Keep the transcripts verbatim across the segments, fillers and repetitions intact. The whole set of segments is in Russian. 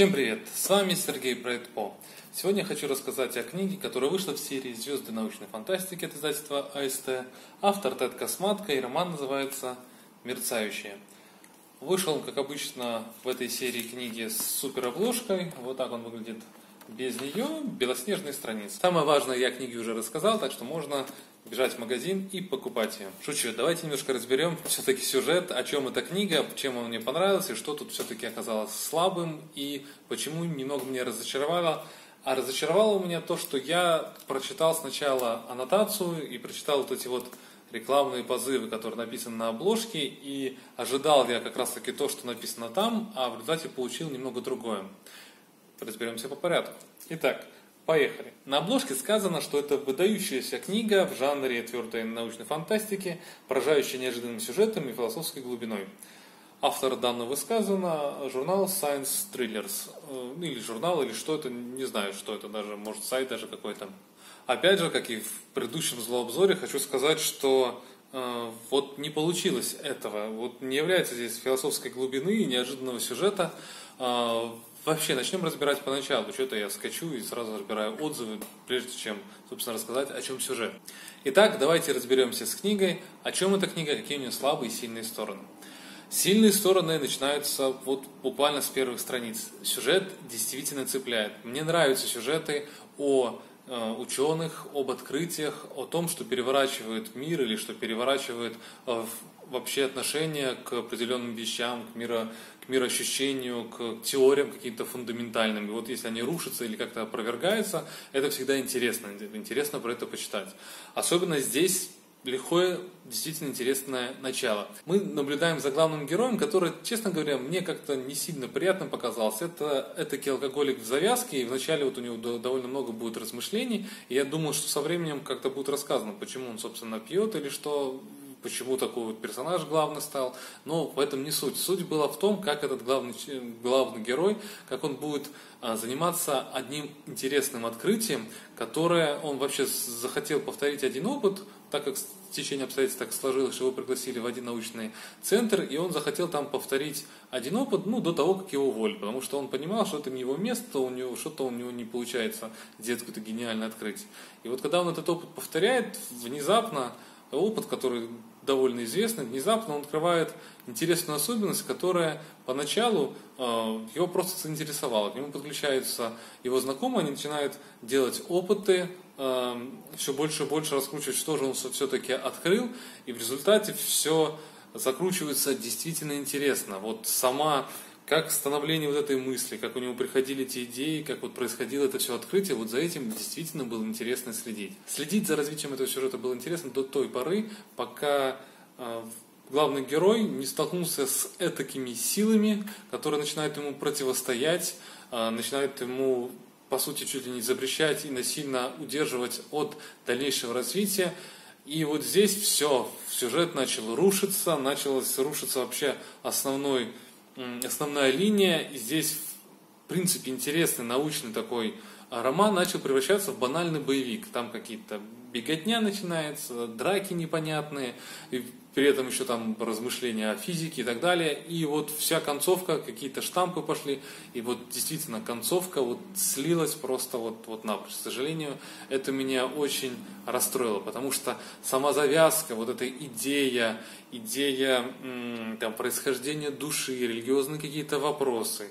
Всем привет! С вами Сергей Проектпо. Сегодня я хочу рассказать о книге, которая вышла в серии «Звезды научной фантастики» от издательства а эс тэ. Автор Тед Косматко, и роман называется «Мерцающие». Вышел он, как обычно, в этой серии книги с суперобложкой. Вот так он выглядит без нее, белоснежные страницы. Самое важное я о книге уже рассказал, так что можно бежать в магазин и покупать ее. Шучу, давайте немножко разберем все-таки сюжет, о чем эта книга, чем он мне понравился, и что тут все-таки оказалось слабым, и почему немного меня разочаровало. А разочаровало меня то, что я прочитал сначала аннотацию и прочитал вот эти вот рекламные позывы, которые написаны на обложке, и ожидал я как раз таки то, что написано там, а в результате получил немного другое. Разберемся по порядку. Итак, поехали. На обложке сказано, что это выдающаяся книга в жанре твердой научной фантастики, поражающая неожиданным сюжетом и философской глубиной. Автор данного высказано журнал Science Thrillers. Или журнал, или что это, не знаю, что это даже, может сайт даже какой-то. Опять же, как и в предыдущем злообзоре, хочу сказать, что э, вот не получилось этого. Вот не является здесь философской глубины и неожиданного сюжета. Э, Вообще, начнем разбирать поначалу. Что-то я скачу и сразу разбираю отзывы, прежде чем, собственно, рассказать, о чем сюжет. Итак, давайте разберемся с книгой. О чем эта книга, какие у нее слабые и сильные стороны. Сильные стороны начинаются вот буквально с первых страниц. Сюжет действительно цепляет. Мне нравятся сюжеты о э, ученых, об открытиях, о том, что переворачивает мир или что переворачивает э, вообще отношение к определенным вещам, к, миро, к мироощущению, к теориям каким-то фундаментальным. И вот если они рушатся или как-то опровергаются, это всегда интересно. Интересно про это почитать. Особенно здесь легкое, действительно интересное начало. Мы наблюдаем за главным героем, который, честно говоря, мне как-то не сильно приятным показался. Это этакий алкоголик в завязке, и вначале вот у него довольно много будет размышлений, и я думал, что со временем как-то будет рассказано, почему он, собственно, пьет, или что, почему такой вот персонаж главный стал. Но в этом не суть. Суть была в том, как этот главный, главный герой, как он будет заниматься одним интересным открытием, которое он вообще захотел повторить один опыт, так как в течение обстоятельств так сложилось, что его пригласили в один научный центр, и он захотел там повторить один опыт, ну, до того, как его уволили, потому что он понимал, что это не его место, у него что-то у него не получается сделать какое-то гениальное открытие. И вот когда он этот опыт повторяет, внезапно опыт, который довольно известный, внезапно он открывает интересную особенность, которая поначалу э, его просто заинтересовала. К нему подключаются его знакомые, они начинают делать опыты, э, все больше и больше раскручивать, что же он все-таки открыл, и в результате все закручивается действительно интересно. Вот сама, как становление вот этой мысли, как у него приходили эти идеи, как вот происходило это все открытие, вот за этим действительно было интересно следить. Следить за развитием этого сюжета было интересно до той поры, пока э, главный герой не столкнулся с этакими силами, которые начинают ему противостоять, э, начинают ему, по сути, чуть ли не запрещать и насильно удерживать от дальнейшего развития. И вот здесь все, сюжет начал рушиться, началась рушиться вообще основной Основная линия, и здесь, в принципе, интересный научный такой роман начал превращаться в банальный боевик. Там какие-то беготня начинается, драки непонятные, и при этом еще там размышления о физике и так далее. И вот вся концовка, какие-то штампы пошли, и вот действительно концовка вот слилась просто вот, вот напрочь. К сожалению, это меня очень расстроило, потому что сама завязка, вот эта идея, идея м, там, происхождения души, религиозные какие-то вопросы,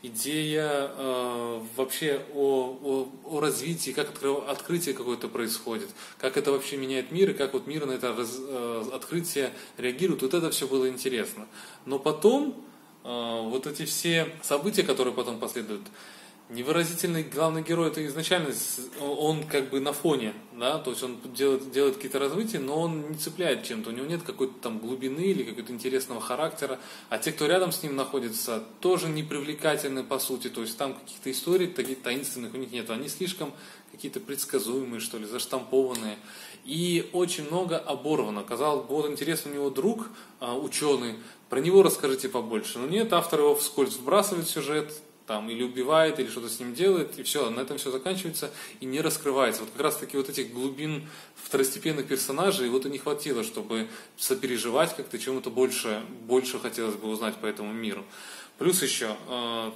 идея э, вообще о, о, о развитии, как откры- открытие какое-то происходит, как это вообще меняет мир, и как вот мир на это раз, э, открытие реагирует, вот это все было интересно. Но потом, э, вот эти все события, которые потом последуют, невыразительный главный герой, это изначально он как бы на фоне, да, то есть он делает, делает какие-то развития, но он не цепляет чем-то, у него нет какой-то там глубины или какого-то интересного характера, а те, кто рядом с ним находится, тоже не привлекательны по сути, то есть там каких-то историй таких таинственных у них нет, они слишком какие-то предсказуемые, что ли, заштампованные, и очень много оборвано. Казалось бы, вот интересный у него друг, ученый, про него расскажите побольше, но нет, автор его вскользь вбрасывает в сюжет, там, или убивает, или что-то с ним делает, и все, на этом все заканчивается и не раскрывается. Вот как раз таки вот этих глубин второстепенных персонажей вот и не хватило, чтобы сопереживать как-то, чему-то больше, больше хотелось бы узнать по этому миру. Плюс еще,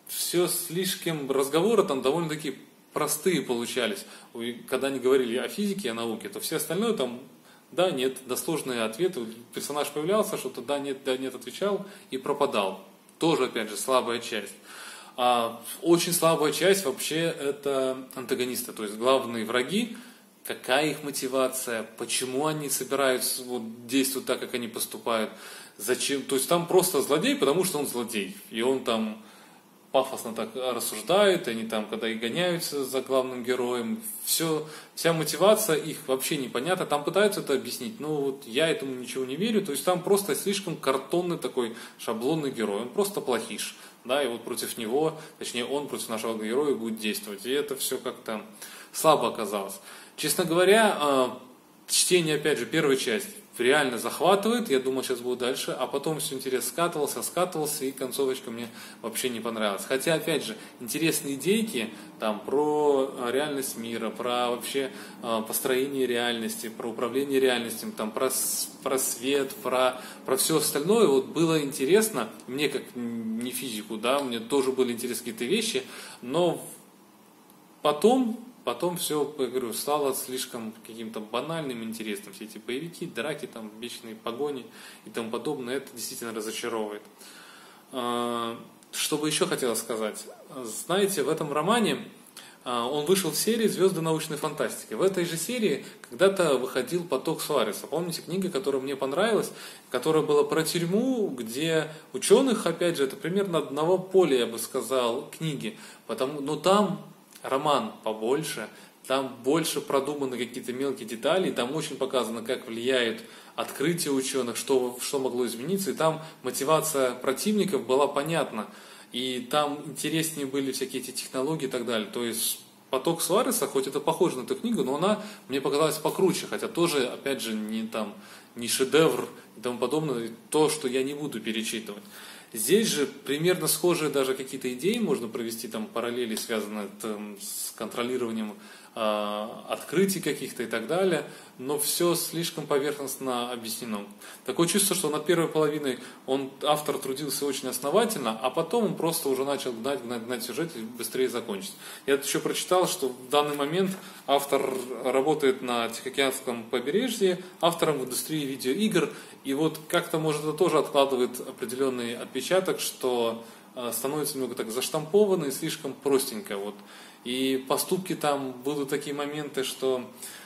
все слишком, разговоры там довольно-таки простые получались. Когда они говорили о физике, о науке, то все остальное там да, нет, да, сложные ответы. Персонаж появлялся, что-то да, нет, да, нет, отвечал и пропадал. Тоже, опять же, слабая часть. А очень слабая часть вообще это антагонисты, то есть главные враги. Какая их мотивация, почему они собираются вот, действовать так, как они поступают, зачем. То есть там просто злодей, потому что он злодей. И он там пафосно так рассуждает, они там, когда и гоняются за главным героем, все, вся мотивация их вообще непонятна. Там пытаются это объяснить, но вот я этому ничего не верю. То есть там просто слишком картонный такой шаблонный герой, он просто плохиш. Да, и вот против него, точнее он против нашего героя будет действовать. И это все как-то слабо оказалось. Честно говоря, чтение, опять же, первой части реально захватывает. Я думал, сейчас будет дальше. А потом все интерес скатывался, скатывался, и концовочка мне вообще не понравилась. Хотя, опять же, интересные идейки там, про реальность мира, про вообще построение реальности, про управление реальностью, там, про, про свет, про, про все остальное. Вот было интересно. Мне, как не физику, да, мне тоже были интересны какие-то вещи. Но потом... Потом все, я говорю, стало слишком каким-то банальным, интересным. Все эти боевики, драки, там, вечные погони и тому подобное. Это действительно разочаровывает. Что бы еще хотелось сказать? Знаете, в этом романе он вышел в серии «Звезды научной фантастики». В этой же серии когда-то выходил «Поток Суареса». Помните книга, которая мне понравилась, которая была про тюрьму, где ученых, опять же, это примерно одного поля, я бы сказал, книги. Потому, но там... роман побольше, там больше продуманы какие-то мелкие детали, там очень показано, как влияет открытие ученых, что, что могло измениться, и там мотивация противников была понятна, и там интереснее были всякие эти технологии и так далее. То есть «Поток Суареса», хоть это похоже на эту книгу, но она мне показалась покруче, хотя тоже, опять же, не, там, не шедевр и тому подобное, то, что я не буду перечитывать. Здесь же примерно схожие даже какие-то идеи можно провести, там параллели, связанные там, с контролированием э, открытий каких-то и так далее, но все слишком поверхностно объяснено. Такое чувство, что над первой половиной он, автор трудился очень основательно, а потом он просто уже начал гнать, гнать, гнать сюжет и быстрее закончить. Я еще прочитал, что в данный момент автор работает на Тихоокеанском побережье, автором в индустрии видеоигр, и вот как-то, может, это тоже откладывает определенный отпечаток, что становится немного так заштамповано и слишком простенько. Вот. И поступки там будут такие моменты, что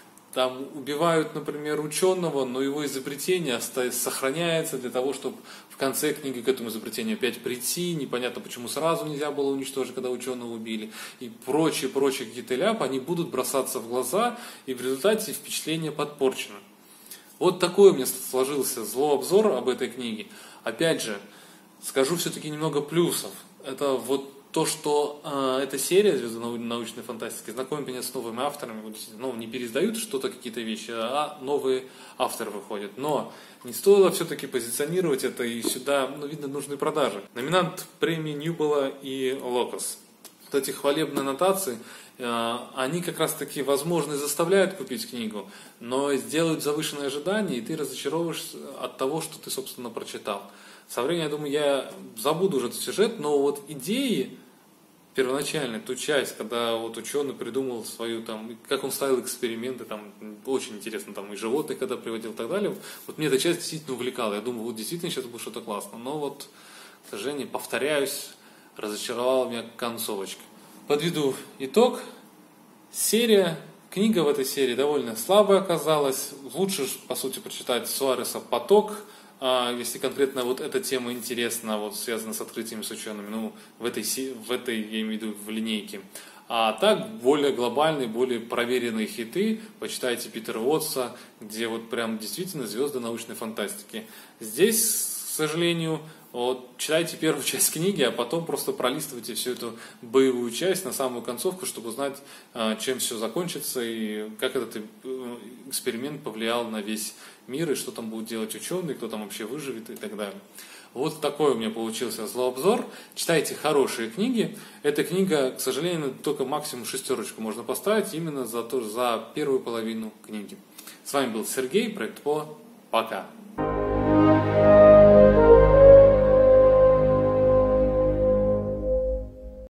там убивают, например, ученого, но его изобретение сохраняется для того, чтобы в конце книги к этому изобретению опять прийти. Непонятно, почему сразу нельзя было уничтожить, когда ученого убили. И прочие-прочие какие-то ляпы, они будут бросаться в глаза, и в результате впечатление подпорчено. Вот такой у меня сложился злообзор об этой книге. Опять же, скажу все-таки немного плюсов. Это вот то, что э, эта серия «Звезды научной фантастики» знакомит меня с новыми авторами. Вот, ну, не пересдают что-то, какие-то вещи, а новые авторы выходят. Но не стоило все-таки позиционировать это, и сюда, ну, видно, нужны продажи. Номинант премии Ньюбола и Локос. Вот эти хвалебные аннотации, э, они как раз-таки, возможно, и заставляют купить книгу, но сделают завышенные ожидания, и ты разочаровываешься от того, что ты, собственно, прочитал. Со временем, я думаю, я забуду уже этот сюжет, но вот идеи первоначальные, ту часть, когда вот ученый придумал свою, там, как он ставил эксперименты, там, очень интересно, там, и животных когда приводил и так далее, вот мне эта часть действительно увлекала. Я думаю, вот действительно сейчас будет что-то классно. Но вот, к сожалению, повторяюсь, разочаровала меня концовочка. Подведу итог. Серия, книга в этой серии довольно слабая оказалась. Лучше, по сути, прочитать Суареса «Поток». А если конкретно вот эта тема интересна, вот связана с открытиями с учеными, ну, в этой, в этой, я имею в виду, в линейке. А так, более глобальные, более проверенные хиты, почитайте Питера Уотса, где вот прям действительно звезды научной фантастики. Здесь, к сожалению, вот, читайте первую часть книги, а потом просто пролистывайте всю эту боевую часть на самую концовку, чтобы узнать, чем все закончится и как этот эксперимент повлиял на весь мир, и что там будут делать ученые, кто там вообще выживет и так далее. Вот такой у меня получился злообзор. Читайте хорошие книги. Эта книга, к сожалению, только максимум шестерочку можно поставить именно за, то, за первую половину книги. С вами был Сергей, проект По. Пока.